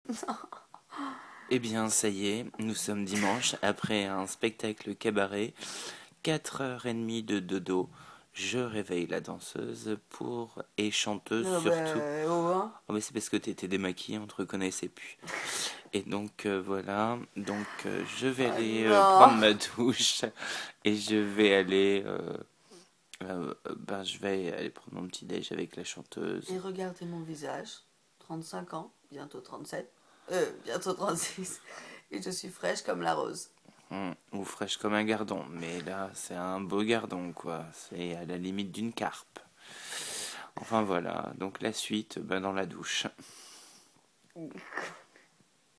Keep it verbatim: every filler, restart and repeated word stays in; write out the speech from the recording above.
Eh bien, ça y est, nous sommes dimanche, après un spectacle cabaret, quatre heures trente de dodo. Je réveille la danseuse pour et chanteuse Non, surtout. bah, au revoir. Oh, mais c'est parce que t'étais démaquillée, on te reconnaissait plus. Et donc euh, voilà, donc euh, je vais Ah aller euh, prendre non. ma douche et je vais aller, euh, euh, ben je vais aller prendre mon petit déj avec la chanteuse. Et regardez mon visage, trente-cinq ans, bientôt trente-sept, euh, bientôt trente-six, et je suis fraîche comme la rose. Hum, ou fraîche comme un gardon, mais là c'est un beau gardon quoi, c'est à la limite d'une carpe. Enfin voilà, donc la suite, ben, dans la douche.